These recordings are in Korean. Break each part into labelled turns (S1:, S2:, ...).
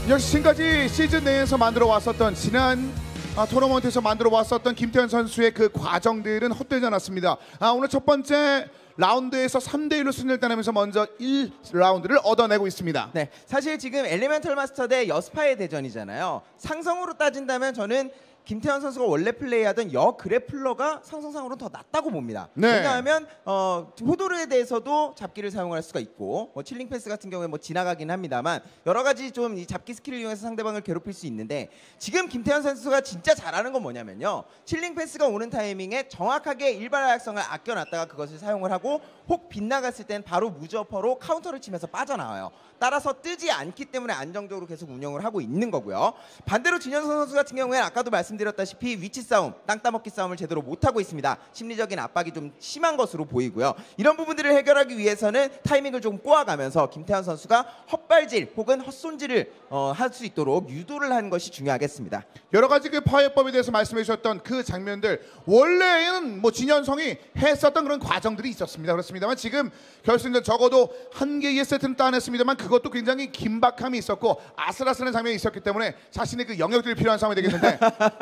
S1: 역시 지금까지 시즌 내에서 만들어 왔었던 지난 토너먼트에서 만들어 왔었던 김태현 선수의 그 과정들은 헛되지 않았습니다. 오늘 첫 번째 라운드에서 3대1로 승리를 따내면서 먼저 1라운드를 얻어내고 있습니다.
S2: 네, 사실 지금 엘리멘털 마스터 대 여스파의 대전이잖아요. 상성으로 따진다면 저는 김태현 선수가 원래 플레이하던 여 그래플러가 상성상으로는 더 낫다고 봅니다.
S1: 네.
S2: 왜냐하면 호도르에 대해서도 잡기를 사용할 수가 있고 칠링 패스 같은 경우에 지나가긴 합니다만 여러 가지 좀 이 잡기 스킬을 이용해서 상대방을 괴롭힐 수 있는데 지금 김태현 선수가 진짜 잘하는 건 뭐냐면요. 칠링 패스가 오는 타이밍에 정확하게 일발약성을 아껴놨다가 그것을 사용을 하고 혹 빗나갔을 땐 바로 무저퍼로 카운터를 치면서 빠져나와요. 따라서 뜨지 않기 때문에 안정적으로 계속 운영을 하고 있는 거고요. 반대로 진현성 선수 같은 경우에는 아까도 말씀드렸다시피 위치 싸움, 땅 따먹기 싸움을 제대로 못하고 있습니다. 심리적인 압박이 좀 심한 것으로 보이고요. 이런 부분들을 해결하기 위해서는 타이밍을 좀 꼬아가면서 김태현 선수가 헛발질 혹은 헛손질을 할 수 있도록 유도를 하는 것이 중요하겠습니다.
S1: 여러 가지 그 파괴법에 대해서 말씀해 주셨던 그 장면들 원래는 진현성이 했었던 그런 과정들이 있었습니다. 그렇습니다만 지금 결승전 적어도 한 개의 세트는 따냈습니다만 그것도 굉장히 긴박함이 있었고 아슬아슬한 장면이 있었기 때문에 자신의 그 영역들이 필요한 상황이 되겠는데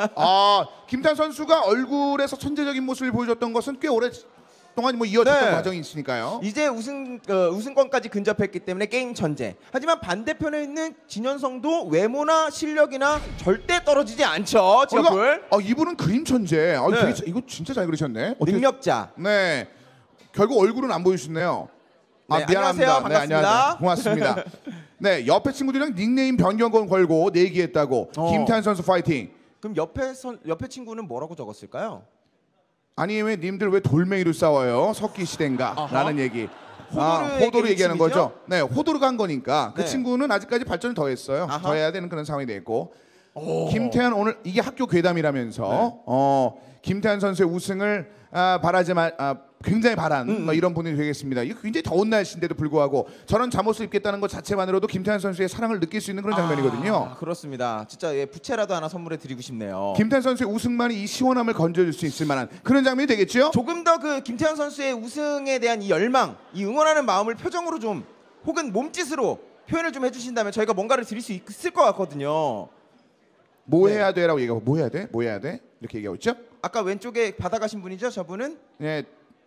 S1: 김태현 선수가 얼굴에서 천재적인 모습을 보여줬던 것은 꽤 오래 동안 이어졌던 과정이 있으니까요.
S2: 이제 우승권까지 근접했기 때문에 게임 전제. 하지만 반대편에 있는 진현성도 외모나 실력이나 절대 떨어지지 않죠. 지역불.
S1: 이분은 그림 천재. 이거 진짜 잘 그리셨네.
S2: 능력자.
S1: 네. 결국 얼굴은 안 보여주셨네요.
S2: 네,
S1: 미안합니다.
S2: 안녕하세요. 반갑습니다.
S1: 네, 안녕하세요. 고맙습니다. 네, 옆에 친구들이랑 닉네임 변경 걸고 내기했다고. 김태현 선수 파이팅.
S2: 그럼 옆에 친구는 뭐라고 적었을까요?
S1: 아니 왜 님들 왜 돌멩이로 싸워요? 석기 시대인가? 라는 얘기. 호도르 얘기하는
S2: 팀이죠?
S1: 거죠. 네, 호도르가 한 거니까 그
S2: 네.
S1: 친구는 아직까지 발전을 더 했어요. 더 해야 되는 그런 상황이 됐고. 김태현 오늘 이게 학교 괴담이라면서 김태현 선수의 우승을 바라지만 굉장히 바란 이런 분이 되겠습니다. 이거 굉장히 더운 날씨인데도 불구하고 저런 잠옷을 입겠다는 것 자체만으로도 김태현 선수의 사랑을 느낄 수 있는 그런 장면이거든요.
S2: 그렇습니다. 진짜 부채라도 하나 선물해 드리고 싶네요.
S1: 김태현 선수의 우승만이 이 시원함을 건져줄 수 있을 만한 그런 장면이 되겠죠?
S2: 조금 더 그 김태현 선수의 우승에 대한 이 열망, 이 응원하는 마음을 표정으로 좀 혹은 몸짓으로 표현을 좀 해주신다면 저희가 뭔가를 드릴 수 있을 것 같거든요.
S1: 뭐 해야 돼라고 얘기하고 뭐 해야 돼? 뭐 해야 돼? 이렇게 얘기하고 있죠?
S2: 아까 왼쪽에 받아가신 분이죠, 저분은?
S1: 네.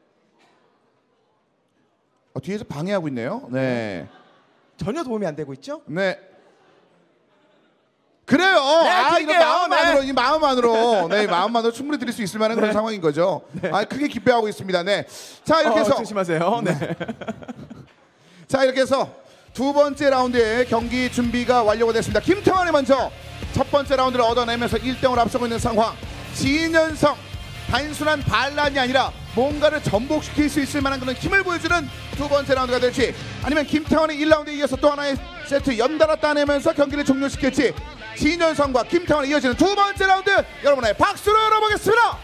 S1: 뒤에서 방해하고 있네요. 네.
S2: 전혀 도움이 안 되고 있죠?
S1: 네. 그래요. 이거 마음만으로 이 마음만으로 마음만으로 충분히 드릴 수 있을 만한 그런 상황인 거죠. 크게 기뻐하고 있습니다. 네. 자 이렇게 해서
S2: 조심하세요. 네.
S1: 자 이렇게 해서 두 번째 라운드의 경기 준비가 완료가 됐습니다. 김태환이 먼저 첫 번째 라운드를 얻어내면서 1등을 앞서고 있는 상황. 진현성 단순한 반란이 아니라 뭔가를 전복시킬 수 있을 만한 그런 힘을 보여주는 두 번째 라운드가 될지 아니면 김태환이 1라운드에 이어서 또 하나의 세트 연달아 따내면서 경기를 종료시킬지 진현성과 김태환이 이어지는 두 번째 라운드 여러분의 박수로 열어보겠습니다.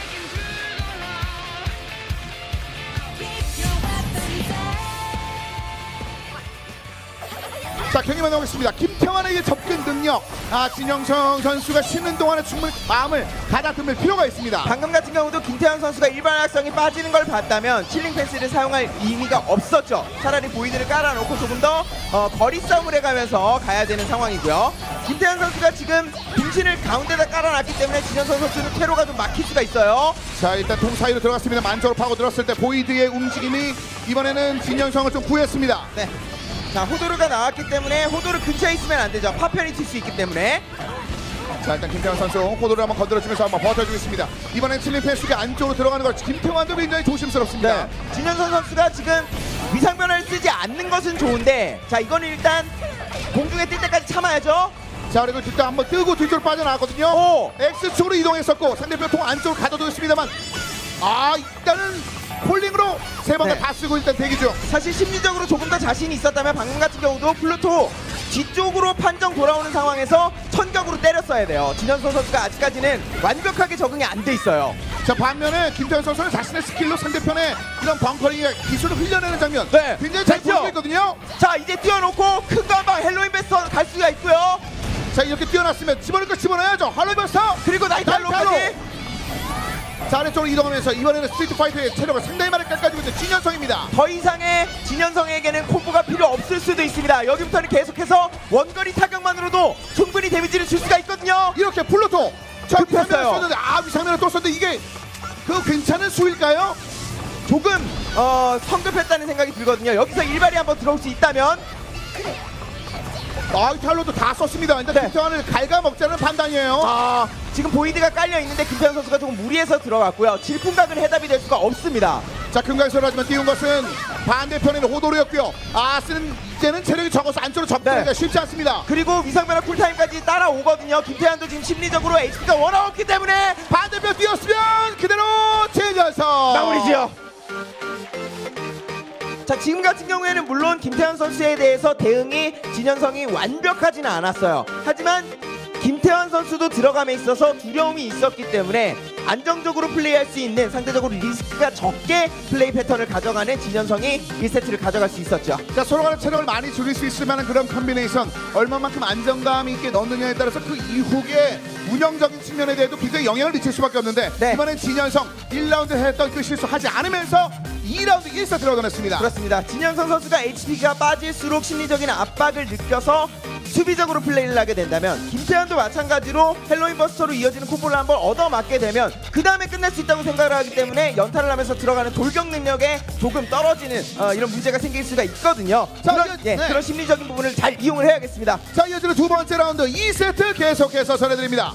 S1: 자 경기 만나보겠습니다. 김태환의 접근 능력 진현성 선수가 쉬는 동안에 충분히 마음을 가다듬을 필요가 있습니다.
S2: 방금 같은 경우도 김태현 선수가 일반학성이 빠지는 걸 봤다면 칠링 패스를 사용할 의미가 없었죠. 차라리 보이드를 깔아놓고 조금 더 거리 싸움을 해가면서 가야 되는 상황이고요. 김태현 선수가 지금 빙신을 가운데다 깔아놨기 때문에 진현성 선수는 퇴로가 좀 막힐 수가 있어요.
S1: 자 일단 통 사이로 들어갔습니다. 만조로 파고들었을 때 보이드의 움직임이 이번에는 진현성을 좀 구했습니다.
S2: 네. 자 호도르가 나왔기 때문에 호도르 근처에 있으면 안 되죠. 파편이 튈 수 있기 때문에.
S1: 자 일단 김태환 선수 호도를 한번 건드려주면서 한번 버텨주겠습니다. 이번엔 칠링 패스가 안쪽으로 들어가는 것 김태환도 굉장히 조심스럽습니다.
S2: 진현성 선수가 지금 위상변화를 쓰지 않는 것은 좋은데 자 이거는 일단 공중에 뜰 때까지 참아야죠.
S1: 자 그리고 일단 한번 뜨고 뒤쪽으로 빠져나왔거든요. X축으로 이동했었고 상대편 통 안쪽으로 가둬두겠습니다만 일단은 폴링으로 세 번을 다 쓰고 일단 대기 중.
S2: 사실 심리적으로 조금 더 자신이 있었다면 방금 같은 경우도 플루토 뒤쪽으로 판정 돌아오는 상황에서 천격으로 때렸어야 돼요. 진현성 선수가 아직까지는 완벽하게 적응이 안 돼 있어요.
S1: 자 반면에 김태현 선수는 자신의 스킬로 상대편의 이런 벙커링의 기술을 흘려내는 장면 굉장히 잘 보이고 있거든요.
S2: 자 이제 뛰어놓고 큰 거 한 방 헬로윈 베스터 갈 수가 있고요.
S1: 자 이렇게 뛰어났으면 집어넣을 거 집어넣어야죠. 할로윈 베스터
S2: 그리고 나이탈로까지.
S1: 자, 아래쪽으로 이동하면서 이번에는 스트리트 파이터의 체력을 상당히 많이 깎아주고 있는 진현성입니다.
S2: 더 이상의 진현성에게는 콤보가 필요 없을 수도 있습니다. 여기부터는 계속해서 원거리 타격만으로도 충분히 데미지를 줄 수가 있거든요.
S1: 이렇게 플루토 자, 위상면을
S2: 급했어요.
S1: 쏘는데 위상면을 또 쏘는데 이게 그 괜찮은 수일까요?
S2: 조금 성급했다는 생각이 들거든요. 여기서 일발이 한번 들어올 수 있다면
S1: 이 탈로도 다 썼습니다. 일단
S2: 네.
S1: 김태환을 갉아먹자는 판단이에요.
S2: 지금 보이드가 깔려 있는데 김태현 선수가 조금 무리해서 들어갔고요. 질풍각은 해답이 될 수가 없습니다.
S1: 자, 금강선을 하지만 띄운 것은 반대편에는 호도르였고요. 쓰는 이제는 체력이 적어서 안쪽으로 접근하기가
S2: 네.
S1: 쉽지 않습니다.
S2: 그리고 위상변화 쿨타임까지 따라오거든요. 김태환도 지금 심리적으로 HP가 워낙 없기 때문에
S1: 반대편 뛰었으면 그대로 진현성
S2: 마무리지요. 자, 지금 같은 경우에는 물론 김태환 선수에 대해서 대응이 진현성이 완벽하지는 않았어요. 하지만 김태환 선수도 들어감에 있어서 두려움이 있었기 때문에 안정적으로 플레이할 수 있는 상대적으로 리스크가 적게 플레이 패턴을 가져가는 진현성이 1세트를 가져갈 수 있었죠.
S1: 자, 서로 간의 체력을 많이 줄일 수 있을 만한 그런 컨비네이션 얼마만큼 안정감 있게 넣느냐에 따라서 그 이후의 운영적인 측면에 대해도 굉장히 영향을 미칠 수밖에 없는데
S2: 네.
S1: 이번엔 진현성 1라운드 했던 그 실수하지 않으면서 2라운드 1세트를 얻어냈습니다.
S2: 그렇습니다. 진현성 선수가 HP가 빠질수록 심리적인 압박을 느껴서 수비적으로 플레이를 하게 된다면 김태환도 마찬가지로 헬로윈 버스터로 이어지는 콤보를 한번 얻어맞게 되면 그 다음에 끝날 수 있다고 생각을 하기 때문에 연타를 하면서 들어가는 돌격 능력에 조금 떨어지는 이런 문제가 생길 수가 있거든요.
S1: 자,
S2: 네. 그런 심리적인 부분을 잘 이용을 해야겠습니다.
S1: 자, 이어지는 두 번째 라운드 2세트 계속해서 전해드립니다.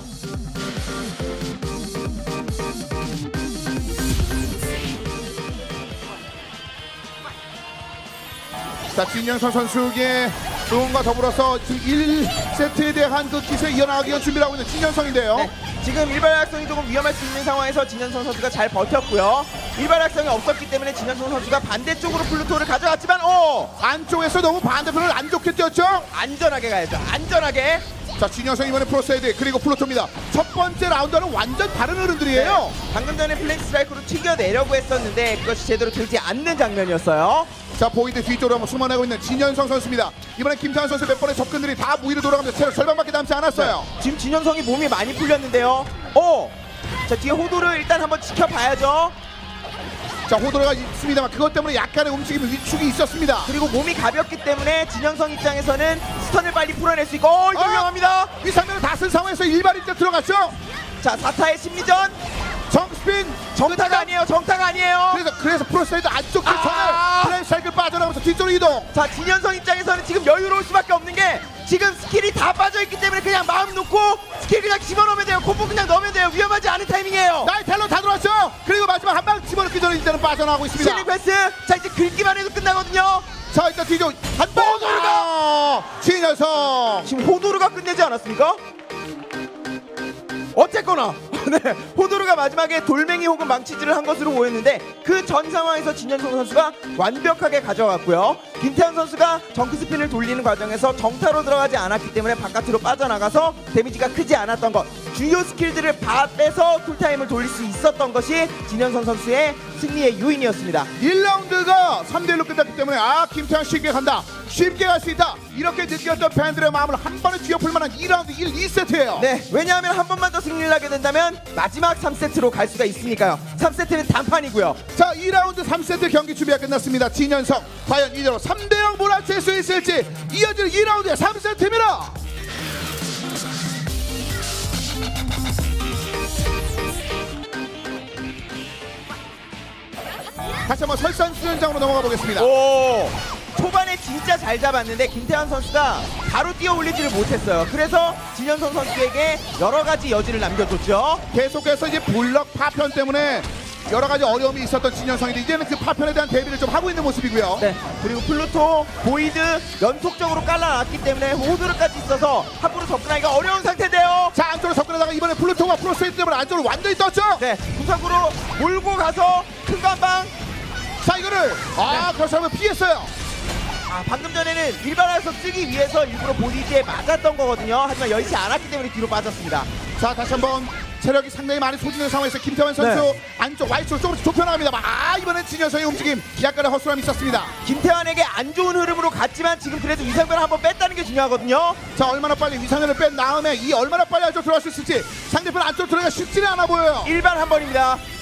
S1: 자, 진현성 선수의 응원과 더불어서 지금 1세트에 대한 그 기세에 이어나가기 위한 준비를 하고 있는 진현성인데요.
S2: 네, 지금 일발약성이 조금 위험할 수 있는 상황에서 진현성 선수가 잘 버텼고요. 일발약성이 없었기 때문에 진현성 선수가 반대쪽으로 플루토를 가져갔지만
S1: 안쪽에서 너무 반대편을 안 좋게 뛰었죠.
S2: 안전하게 가야죠. 안전하게.
S1: 자, 진현성 이번에 프로세이드 그리고 플루토입니다. 첫 번째 라운드와는 완전 다른 흐름들이에요.
S2: 네, 방금 전에 플랭크 스트라이크로 튀겨내려고 했었는데 그것이 제대로 되지 않는 장면이었어요.
S1: 자, 보이드 뒤쪽으로 한번 숨어내고 있는 진현성 선수입니다. 이번에 김태환 선수 몇 번의 접근들이 다 무위로 돌아가면서 체력 절반밖에 남지 않았어요.
S2: 네, 지금 진현성이 몸이 많이 풀렸는데요. 자, 뒤에 호도를 일단 한번 지켜봐야죠.
S1: 자, 호도가 있습니다만 그것 때문에 약간의 움직임 위축이 있었습니다.
S2: 그리고 몸이 가볍기 때문에 진현성 입장에서는 스턴을 빨리 풀어낼 수 있고 이거 위험합니다.
S1: 위상면을 다 쓴 상황에서 일발인데 들어갔죠.
S2: 자, 4타의 심리전.
S1: 정스핀
S2: 정타가 아니에요. 정타가 아니에요.
S1: 그래서 프로세이드 안쪽 전에 플레이 사이클 빠져나가면서 뒤쪽으로 이동.
S2: 자, 진현성 입장에서는 지금 여유로울 수밖에 없는 게 지금 스킬이 다 빠져있기 때문에 그냥 마음 놓고 스킬 그냥 집어넣으면 돼요. 콤보 그냥 넣으면 돼요. 위험하지 않은 타이밍이에요.
S1: 나의 텔로 다 들어왔죠. 그리고 마지막 한 방 집어넣기 전에 이제는 빠져나가고 있습니다.
S2: 실링 패스. 자, 이제 긁기만 해도 끝나거든요.
S1: 자, 일단 뒤쪽 한 방. 호도르가 진현성.
S2: 지금 호도르가 끝내지 않았습니까? 어쨌거나 네, 호도르가 마지막에 돌멩이 혹은 망치질을 한 것으로 보였는데 그 전 상황에서 진현성 선수가 완벽하게 가져갔고요. 김태현 선수가 정크 스핀을 돌리는 과정에서 정타로 들어가지 않았기 때문에 바깥으로 빠져나가서 데미지가 크지 않았던 것, 주요 스킬들을 다 빼서 쿨타임을 돌릴 수 있었던 것이 진현성 선수의 승리의 요인이었습니다.
S1: 1라운드가 3대1로 끝났기 때문에 김태환 쉽게 간다, 쉽게 갈 수 있다, 이렇게 느꼈던 팬들의 마음을 한 번에 뒤엎을 만한 2라운드 1, 2세트예요.
S2: 네, 왜냐하면 한 번만 더 승리를 하게 된다면 마지막 3세트로 갈 수가 있으니까요. 3세트는 단판이고요.
S1: 자, 2라운드 3세트 경기 준비가 끝났습니다. 진현성 과연 이대로 3대0 몰아칠 수 있을지. 이어지는 2라운드의 3세트입니다. 다시 한번 설상수련장으로 넘어가 보겠습니다.
S2: 초반에 진짜 잘 잡았는데 김태환 선수가 바로 뛰어 올리지를 못했어요. 그래서 진현성 선수에게 여러 가지 여지를 남겨줬죠.
S1: 계속해서 이제 블럭 파편 때문에 여러 가지 어려움이 있었던 진현성인데 이제는 그 파편에 대한 대비를 좀 하고 있는 모습이고요.
S2: 네, 그리고 플루토, 보이드 연속적으로 깔라놨기 때문에 호드르까지 있어서 함부로 접근하기가 어려운 상태인데요.
S1: 자, 안쪽으로 접근하다가 이번에 플루토와 프로세이드 때문에 안쪽으로 완전히 떴죠.
S2: 네, 구석으로 몰고 가서 큰 거 한 방.
S1: 자, 이거를 그렇죠 하면 피했어요.
S2: 방금 전에는 일반화에서 쓰기 위해서 일부러 보디지에 맞았던 거거든요. 하지만 여의치 않았기 때문에 뒤로 빠졌습니다.
S1: 자, 다시 한번 체력이 상당히 많이 소진된 상황에서 김태환 선수 안쪽 Y쪽으로 조금씩 좁혀나갑니다. 이번엔 진현성의 움직임 약간의 허술함이 있었습니다.
S2: 김태환에게 안 좋은 흐름으로 갔지만 지금 그래도 위상변을 한번 뺐다는 게 중요하거든요.
S1: 자, 얼마나 빨리 위상현을 뺀 다음에 이 얼마나 빨리 안쪽 들어갈 수 있을지. 상대편 안쪽 들어가기가 쉽지는 않아 보여요.
S2: 일반 한 번입니다.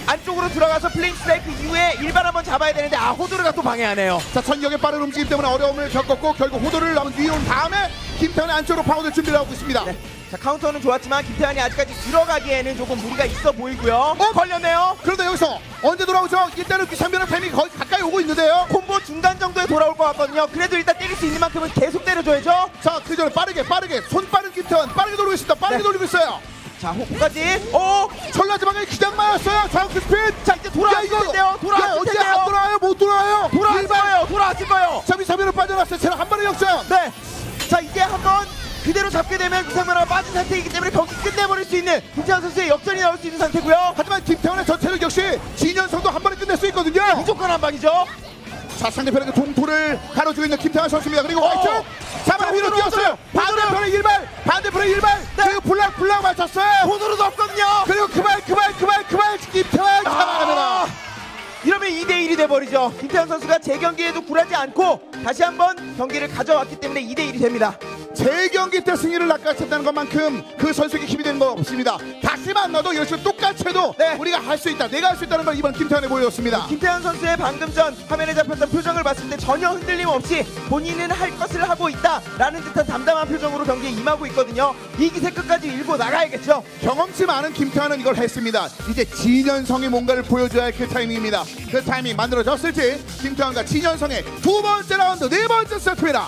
S2: 안쪽으로 들어가서 플레임 스트라이크 이후에 일반 한번 잡아야 되는데 호도르가 또 방해하네요.
S1: 자, 전격의 빠른 움직임 때문에 어려움을 겪었고 결국 호도를 위에 온 다음에 김태환의 안쪽으로 파고들 준비를 하고 있습니다.
S2: 네. 자, 카운터는 좋았지만 김태환이 아직까지 들어가기에는 조금 무리가 있어 보이고요. 걸렸네요.
S1: 그런데 여기서 언제 돌아오죠? 일단은 비상변화 타이밍이 거의 가까이 오고 있는데요.
S2: 콤보 중단 정도에 돌아올 것 같거든요. 그래도 일단 때릴 수 있는 만큼은 계속 때려줘야죠.
S1: 자, 그 전에 빠르게 손 빠른 김태환 빠르게 돌리고 있습니다. 빠르게 돌리고 있어요.
S2: 자, 호까지.
S1: 전라지방에 그냥 맞았어요. 자우크 스피드.
S2: 자, 이제 돌아왔을 텐데요. 돌아왔을
S1: 언제
S2: 텐데요.
S1: 안 돌아와요? 못 돌아와요.
S2: 돌아왔을 거예요.
S1: 자, 비상변화 빠져나왔어요. 체력 한 번에 역전.
S2: 네. 자, 이제 한번 그대로 잡게 되면 이상변화가 빠진 상태이기 때문에 경기 끝내버릴 수 있는 김태환 선수의 역전이 나올 수 있는 상태고요.
S1: 하지만 김태환의 전체력 역시 진현성도 한 번에 끝낼 수 있거든요.
S2: 무조건 한 방이죠.
S1: 자, 상대편의 그 동토를 가로주고 있는 김태환 선수입니다. 그리고 화이트 사방 위로 뛰었어요. 반대편의 일발
S2: 네.
S1: 그리고 블락 맞췄어요.
S2: 호도르도 없거든요.
S1: 그리고 그만 김태환 잡아갑니다.
S2: 이러면 2대1이 돼버리죠. 김태환 선수가 재경기에도 굴하지 않고 다시 한번 경기를 가져왔기 때문에 2대1이 됩니다.
S1: 재경기 때 승리를 낚아챘다는 것만큼 그 선수에게 힘이 되는 거 없습니다. 다시 만나도 이런 식으로 똑같이 해도
S2: 네.
S1: 우리가 할 수 있다, 내가 할 수 있다는 걸 이번 김태환에 보여줬습니다.
S2: 김태환 선수의 방금 전 화면에 잡혔던 표정을 봤을 때 전혀 흔들림 없이 본인은 할 것을 하고 있다라는 듯한 담담한 표정으로 경기에 임하고 있거든요. 이 기세 끝까지 밀고 나가야겠죠.
S1: 경험치 많은 김태환은 이걸 했습니다. 이제 진현성이 뭔가를 보여줘야 할 그 타이밍입니다. 그 타이밍 만들어졌을지 김태환과 진현성의 두 번째 라운드 네 번째 세트입니다.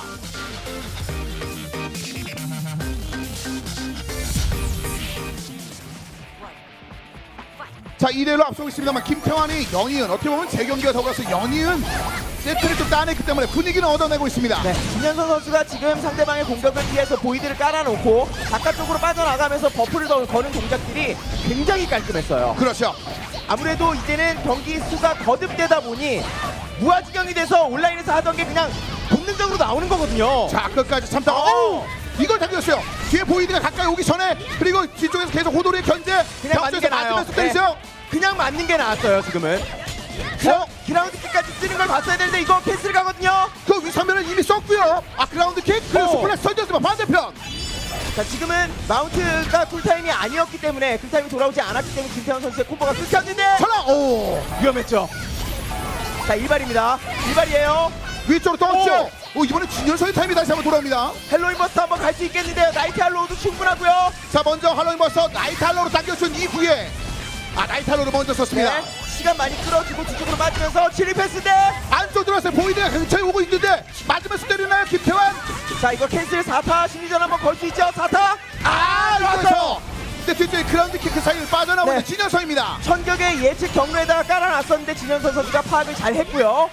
S1: 자, 2대1로 앞서고 있습니다만 김태환이 연이은 어떻게 보면 재경기가 더 가서 연이은 세트를 좀 따냈기 때문에 분위기는 얻어내고 있습니다.
S2: 네, 진현성 선수가 지금 상대방의 공격을 피해서 보이드를 깔아놓고 바깥쪽으로 빠져나가면서 버프를 더 거는 동작들이 굉장히 깔끔했어요.
S1: 그렇죠.
S2: 아무래도 이제는 경기 수가 거듭되다 보니 무아지경이 돼서 온라인에서 하던 게 그냥 본능적으로 나오는 거거든요.
S1: 자, 끝까지 참다가 이걸 당겼어요. 뒤에 보이드가 가까이 오기 전에 그리고 뒤쪽에서 계속 호도리의 견제
S2: 그냥 맞는 게 나아요.
S1: 맞으면서 때리죠.
S2: 네. 그냥 맞는 게 나았어요 지금은. 그라운드 킥까지 쓰는 걸 봤어야 되는데 이거 패스를 가거든요.
S1: 그 위선면은 이미 썼고요. 그라운드 킥 그리고 스플래시 던졌지만 반대편.
S2: 자, 지금은 마운트가 쿨타임이 아니었기 때문에 쿨타임이 돌아오지 않았기 때문에 김태환 선수의 콤보가 끊겼는데 위험했죠. 자, 일발입니다. 일발이에요.
S1: 위쪽으로 떴죠. 이번에 진현성의 타임이 다시 한번 돌아옵니다.
S2: 헬로윈 버스터 한번 갈 수 있겠는데요. 나이트 할로우도 충분하고요.
S1: 자, 먼저 할로윈 버서 나이트 할로로 당겨준 이후에 나이트 할로를 먼저 썼습니다.
S2: 네, 시간 많이 끌어주고 뒤쪽으로 맞으면서 7위 패스인데
S1: 안쪽 들어왔어요. 보이드가 근처에 오고 있는데 맞으면서 때리나요 김태환?
S2: 자, 이거 캔슬 4타 심리전 한번 걸 수 있죠. 4타
S1: 좋았어요. 근데 뒤쪽에 그라운드 킥 그 사이를 빠져나오는
S2: 네.
S1: 진현성입니다.
S2: 천격의 예측 경로에다가 깔아놨었는데 진현성 선수가 파악을 잘 했고요.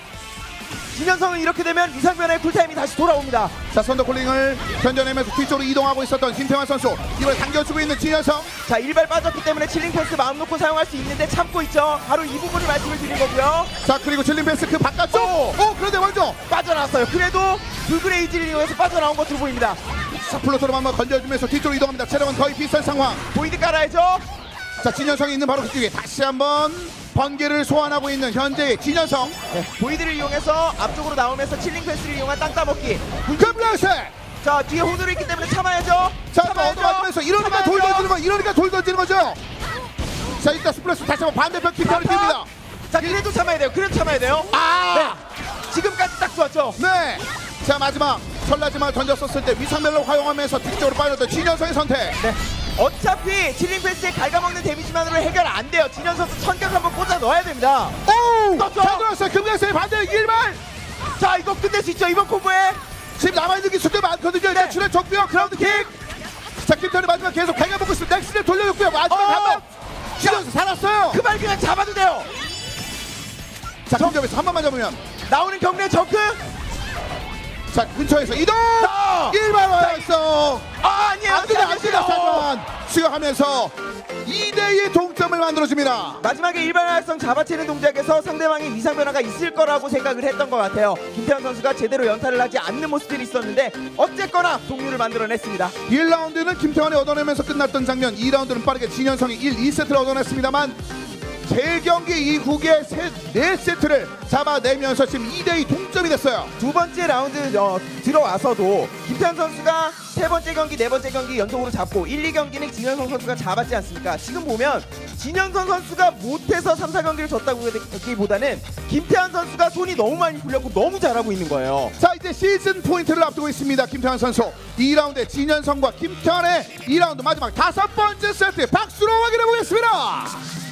S2: 진현성은 이렇게 되면 위상변의 쿨타임이 다시 돌아옵니다.
S1: 자, 선더콜링을 견뎌내면서 뒤쪽으로 이동하고 있었던 김태환 선수, 이번에 당겨주고 있는 진현성.
S2: 자, 일발 빠졌기 때문에 칠링 패스 마음 놓고 사용할 수 있는데 참고 있죠. 바로 이 부분을 말씀을 드린 거고요.
S1: 자, 그리고 칠링 패스 그 바깥쪽. 그런데 먼저
S2: 빠져나왔어요. 그래도 불그레이지를 이용해서 빠져나온 것으로 보입니다.
S1: 자, 플로터로 한번 건져주면서 뒤쪽으로 이동합니다. 체력은 거의 비슷한 상황.
S2: 보이드 깔아야죠.
S1: 자, 진현성이 있는 바로 그 뒤에 다시 한번 번개를 소환하고 있는 현재의 진현성.
S2: 네, 보이드를 이용해서 앞쪽으로 나오면서 칠링 패스를 이용한 땅 따먹기.
S1: 금라세.
S2: 자, 뒤에 호들이 있기 때문에 참아야죠.
S1: 자, 얻어맞으면서 이러니까 돌 던지는 거죠. 자, 일단 스플래시 다시 한번 반대편 김태환을 띄웁니다.
S2: 자, 그래도 참아야 돼요. 네, 지금까지 딱 좋았죠.
S1: 네. 자, 마지막 설라지만 던졌었을 때 위상멜로 활용하면서 뒤쪽으로 빠졌던 진현성의 선택.
S2: 네, 어차피 칠링 패스에 갉아먹는 데미지만으로 해결 안 돼요. 진현선수 천격 한번 꽂아 넣어야 됩니다.
S1: 잘 들어왔어요. 금강사의 반대 일발.
S2: 자, 이거 끝낼 수 있죠. 이번 콤보에
S1: 지금 남아있는 기술들 많거든요. 일단
S2: 네.
S1: 출혈 적고요. 그라운드 킥. 자, 김태환이 마지막 계속 갈가먹고 있습니다. 넥스를 돌려줬고요. 마지막 한번 진현성 살았어요.
S2: 그 말 그냥 잡아도 돼요.
S1: 자, 근접에서 한 번만 잡으면
S2: 나오는 경례 정크.
S1: 자, 근처에서 이동. 일발 와있어.
S2: 아니에요.
S1: 안 되다. 수영하면서 2대2 동점을 만들어줍니다.
S2: 마지막에 일반화성 잡아채는 동작에서 상대방의 위상 변화가 있을 거라고 생각을 했던 것 같아요. 김태환 선수가 제대로 연타를 하지 않는 모습들이 있었는데 어쨌거나 동률을 만들어냈습니다.
S1: 1라운드는 김태환이 얻어내면서 끝났던 장면, 2라운드는 빠르게 진현성이 2세트를 얻어냈습니다만 재경기 이후에 4세트를 잡아내면서 지금 2대2 동점이 됐어요.
S2: 두 번째 라운드 들어와서도 김태환 선수가 세 번째 경기, 네 번째 경기 연속으로 잡고 1, 2경기는 진현성 선수가 잡았지 않습니까? 지금 보면 진현성 선수가 못해서 3, 4경기를 졌다고 하기보다는 김태환 선수가 손이 너무 많이 풀렸고 너무 잘하고 있는 거예요.
S1: 자, 이제 시즌 포인트를 앞두고 있습니다. 김태환 선수 2라운드에 진현성과 김태환의 2라운드 마지막 5번째 세트 박수로 확인해 보겠습니다.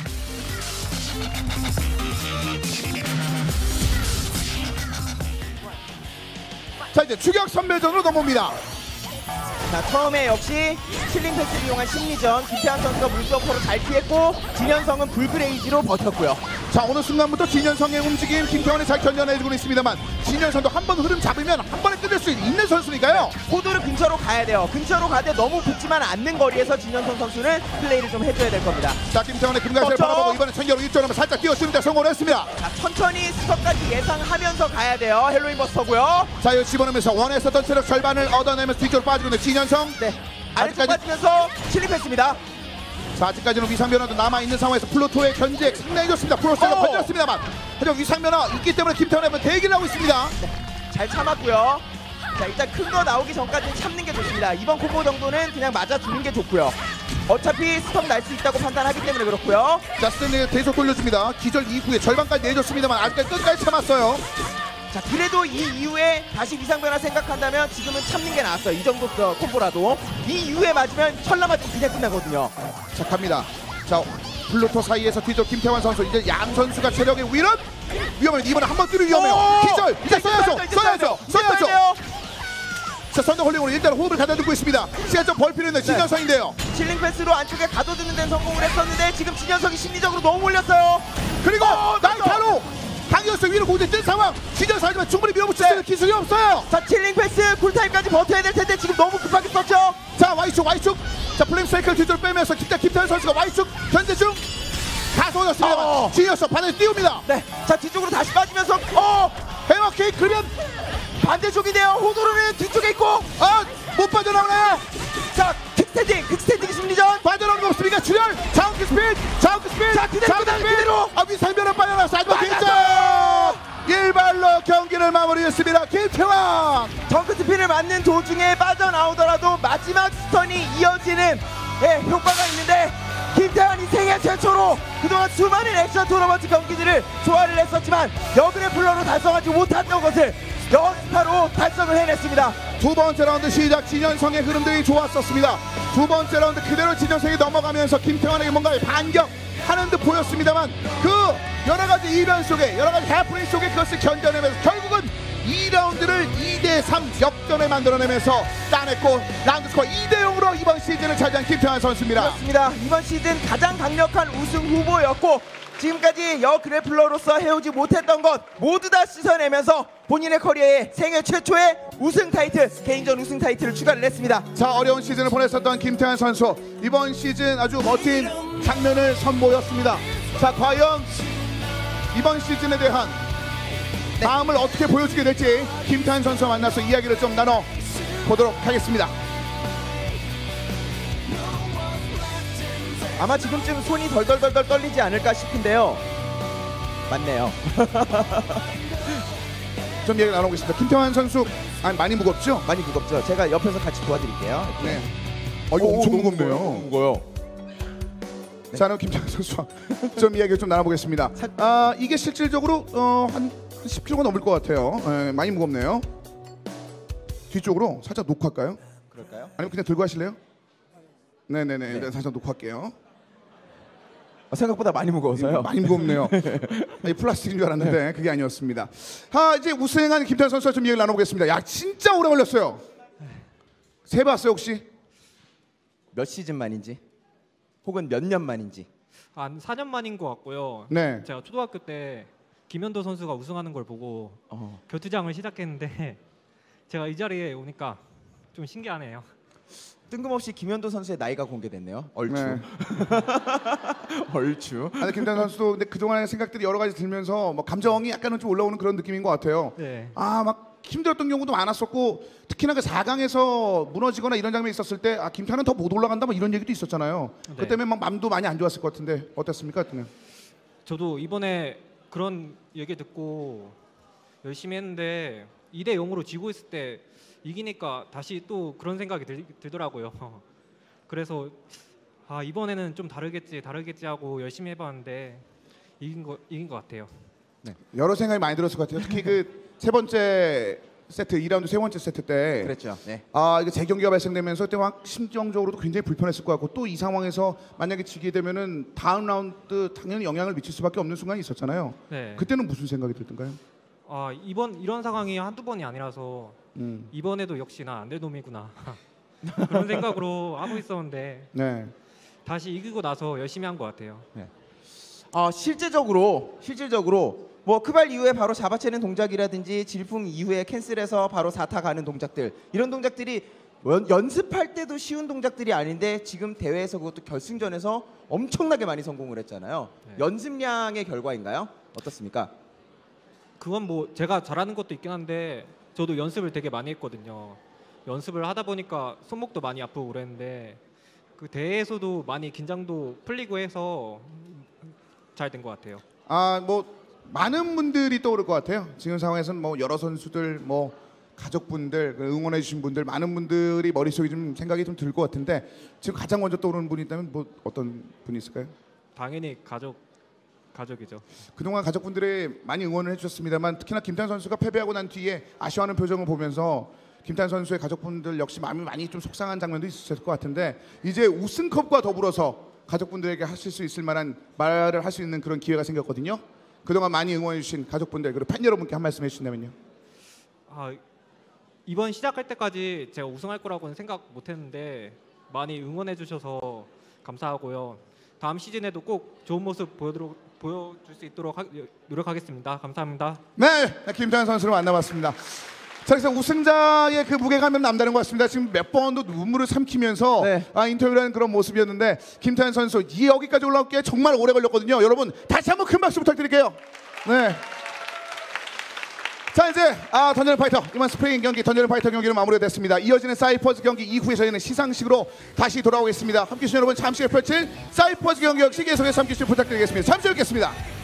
S1: 자, 이제 추격 선멸전으로 넘어옵니다.
S2: 자, 처음에 역시 킬링 패스를 이용한 심리전, 김태환 선수가 물점퍼로 잘 피했고 진현성은 불그레이지로 버텼고요.
S1: 자, 어느 순간부터 진현성의 움직임 김태환이 잘 견뎌내주고 있습니다만 진현성도 한 번 흐름 잡으면 한 번에 끝낼 수 있는 선수니까요.
S2: 호도를 근처로 가야 돼요. 근처로 가되 너무 붙지만 않는 거리에서 진현성 선수는 플레이를 좀 해줘야 될 겁니다.
S1: 자, 김태환의 금강세를 바라보고 이번에 천개로 1점을 살짝 띄워쓰는데 성공을 했습니다.
S2: 자, 천천히 스톱까지 예상하면서 가야 돼요. 헬로윈 버스터고요.
S1: 자, 이거 집어넣으면서 원했었던 체력 절반을 얻어내면서 뒤쪽으로 빠지고 있는 진현성.
S2: 네, 아래쪽 빠지면서 킬링패스입니다.
S1: 자, 아직까지는 위상변화도 남아있는 상황에서 플루토의 견제 상당히 좋습니다. 프로스가 번졌습니다만 하지만 위상변화 있기 때문에 김태환의 대기를 하고 있습니다.
S2: 잘 참았고요. 자, 일단 큰 거 나오기 전까지는 참는 게 좋습니다. 이번 콤보 정도는 그냥 맞아주는 게 좋고요. 어차피 스톱 날 수 있다고 판단하기 때문에 그렇고요.
S1: 자, 스탠리가 계속 돌려줍니다. 기절 이후에 절반까지 내줬습니다만 아직까지 끝까지 참았어요.
S2: 자, 그래도 이 이후에 다시 위상변화 생각한다면 지금은 참는 게 나았어요. 이 정도 콤보라도. 이 이후에 맞으면 철라 맞으면 그냥 끝나거든요.
S1: 자, 갑니다. 자, 플루토 사이에서 뒤쪽 김태환 선수. 이제 양 선수가 체력의 위력 위험해요. 이번에 한 번 뜨는 위험해요. 기절! 이제 써야죠. 자, 선더 홀링으로 일단 호흡을 가다듬고 있습니다. 시간 좀 벌 필요 있는 진현성인데요.
S2: 칠링 패스로 안쪽에 가둬두는 데는 성공을 했었는데 지금 진현성이 심리적으로 너무 몰렸어요.
S1: 그리고 나이타로 강현수 위로 고대 뜬 상황. 진현성 하지만 충분히 밀어붙일 수 있는 기술이 없어요.
S2: 자, 칠링 패스 쿨타임까지 버텨야 될 텐데 지금 너무 급하게 썼죠.
S1: 자, Y축. 자, 플레임 사이클 뒤쪽으로 빼면서 김태환 선수가 Y축 견제 중. 다소 올렸습니다. 진현성 바닥에 띄웁니다.
S2: 네, 자, 뒤쪽으로 다시 빠지면서
S1: 헤어킥. 그러면
S2: 반대쪽이네요. 호도르는 뒤쪽에 있고
S1: 못 빠져나오나요?
S2: 자, 킥스탠딩 심리전.
S1: 빠져나오는 거 없습니까? 출혈. 자우크 스피드.
S2: 자, 그대로.
S1: 위상변화 빠져나왔어. 하지만 김태환 일발로 경기를 마무리했습니다. 김태환
S2: 덩크 스핀을 맞는 도중에 빠져나오더라도 마지막 스턴이 이어지는 효과가 있는데 김태환이 생애 최초로 그동안 수많은 액션 토너먼트 경기들을 소화를 했었지만 여그래플러로 달성하지 못했던 것을 연타로 달성을 해냈습니다.
S1: 두 번째 라운드 시작. 진현성의 흐름들이 좋았었습니다. 두 번째 라운드 그대로 진현성이 넘어가면서 김태환에게 뭔가 반격하는 듯 보였습니다만 그 여러가지 이변 속에 여러가지 해프닝 속에 그것을 견뎌내면서 결국은 2라운드를 2대3 역전을 만들어내면서 따냈고 라운드 스코어 2대0으로 이번 시즌을 차지한 김태환 선수입니다.
S2: 그렇습니다. 이번 시즌 가장 강력한 우승 후보였고 지금까지 여그래플러로서 해오지 못했던 것 모두 다 씻어내면서 본인의 커리어에 생애 최초의 우승 타이틀, 개인전 우승 타이틀을 추가를 했습니다.
S1: 자, 어려운 시즌을 보냈었던 김태환 선수 이번 시즌 아주 멋진 장면을 선보였습니다. 자, 과연 이번 시즌에 대한 마음을 어떻게 보여주게 될지 김태환 선수와 만나서 이야기를 좀 나눠보도록 하겠습니다.
S2: 아마 지금쯤 손이 덜덜덜 떨리지 않을까 싶은데요. 맞네요.
S1: 좀 얘기 나눠보겠습니다. 김태환 선수 많이 무겁죠?
S2: 많이 무겁죠. 제가 옆에서 같이 도와드릴게요.
S1: 네. 이거 엄청 무겁네요.
S2: 무거워요.
S1: 자, 그럼 김태환 선수와 좀 이야기를 좀 나눠보겠습니다. 이게 실질적으로 한 10kg가 넘을 것 같아요. 많이 무겁네요. 뒤쪽으로 살짝 놓고 할까요?
S2: 그럴까요?
S1: 아니면 그냥 들고 하실래요? 네네네. 일단 살짝 놓고 할게요.
S2: 생각보다 많이 무거워서요.
S1: 많이 무겁네요. 플라스틱인 줄 알았는데 그게 아니었습니다. 이제 우승한 김태환 선수와 좀 이야기를 나눠보겠습니다. 야, 진짜 오래 걸렸어요. 세봤어요 혹시?
S2: 몇 시즌 만인지 혹은 몇 년 만인지.
S3: 한 4년 만인 것 같고요.
S1: 네.
S3: 제가 초등학교 때 김현도 선수가 우승하는 걸 보고 겨투장을 시작했는데 제가 이 자리에 오니까 좀 신기하네요.
S2: 뜬금없이 김현도 선수의 나이가 공개됐네요. 얼추.
S1: 네.
S2: 얼추.
S1: 김태환 선수도 근데 그동안의 생각들이 여러 가지 들면서 뭐 감정이 약간은 좀 올라오는 그런 느낌인 것 같아요.
S3: 네.
S1: 막 힘들었던 경우도 많았었고 특히나 그 4강에서 무너지거나 이런 장면이 있었을 때 김태환은 더 못 올라간다 뭐 이런 얘기도 있었잖아요.
S3: 네.
S1: 그 때문에 막 마음도 많이 안 좋았을 것 같은데 어땠습니까? 그때는?
S3: 저도 이번에 그런 얘기 듣고 열심히 했는데 2대0으로 지고 있을 때 이기니까 다시 또 그런 생각이 들더라고요. 그래서 아 이번에는 좀 다르겠지 하고 열심히 해봤는데 이긴 것 같아요.
S1: 여러 생각이 많이 들었을 것 같아요. 특히 그 세 번째 세트 2라운드 세 번째 세트 때
S2: 그랬죠. 네.
S1: 이게 재경기가 발생되면서 그때 막 심정적으로도 굉장히 불편했을 것 같고 또 이 상황에서 만약에 지게 되면은 다음 라운드 당연히 영향을 미칠 수밖에 없는 순간이 있었잖아요.
S3: 네.
S1: 그때는 무슨 생각이 들던가요?
S3: 아 이런 상황이 한두 번이 아니라서 이번에도 역시나 안 될 놈이구나 그런 생각으로 하고 있었는데
S1: 네.
S3: 다시 이기고 나서 열심히 한 것 같아요.
S2: 실제적으로 뭐 크발 이후에 바로 잡아채는 동작이라든지 질풍 이후에 캔슬해서 바로 4타 가는 동작들, 이런 동작들이 연습할 때도 쉬운 동작들이 아닌데 지금 대회에서 그것도 결승전에서 엄청나게 많이 성공을 했잖아요.
S3: 네.
S2: 연습량의 결과인가요? 어떻습니까?
S3: 그건 뭐 제가 잘하는 것도 있긴 한데 저도 연습을 되게 많이 했거든요. 연습을 하다 보니까 손목도 많이 아프고 그랬는데 그 대회에서도 많이 긴장도 풀리고 해서 잘 된 것 같아요.
S1: 뭐 많은 분들이 떠오를 것 같아요. 지금 상황에서는 뭐 여러 선수들, 뭐 가족분들, 응원해 주신 분들, 많은 분들이 머릿속에 좀 생각이 좀 들 것 같은데 지금 가장 먼저 떠오르는 분이 있다면 뭐 어떤 분이 있을까요?
S3: 당연히 가족이죠.
S1: 그동안 가족분들이 많이 응원을 해주셨습니다만 특히나 김태현 선수가 패배하고 난 뒤에 아쉬워하는 표정을 보면서 김태현 선수의 가족분들 역시 마음이 많이 좀 속상한 장면도 있었을 것 같은데 이제 우승컵과 더불어서 가족분들에게 하실 수 있을 만한 말을 할 수 있는 그런 기회가 생겼거든요. 그동안 많이 응원해 주신 가족분들 그리고 팬 여러분께 한 말씀 해주신다면요.
S3: 이번 시작할 때까지 제가 우승할 거라고는 생각 못했는데 많이 응원해 주셔서 감사하고요. 다음 시즌에도 꼭 좋은 모습 보여줄 수 있도록 노력하겠습니다. 감사합니다.
S1: 네, 김태현 선수를 만나봤습니다. 자, 그래서 우승자의 그 무게감은 남다른 것 같습니다. 지금 몇 번도 눈물을 삼키면서
S2: 네.
S1: 인터뷰를 하는 그런 모습이었는데 김태현 선수 여기까지 올라오기에 정말 오래 걸렸거든요. 여러분 다시 한번 큰 박수 부탁드릴게요. 네. 자 이제 던전 파이터 이번 스프링 경기 던전 파이터 경기는 마무리가 됐습니다. 이어지는 사이퍼즈 경기 이후에 저희는 시상식으로 다시 돌아오겠습니다. 함께해 주신 여러분 잠시 후에 펼칠 사이퍼즈 경기 역시 계속해서 함께해 주시면 부탁드리겠습니다. 잠시 후에 뵙겠습니다.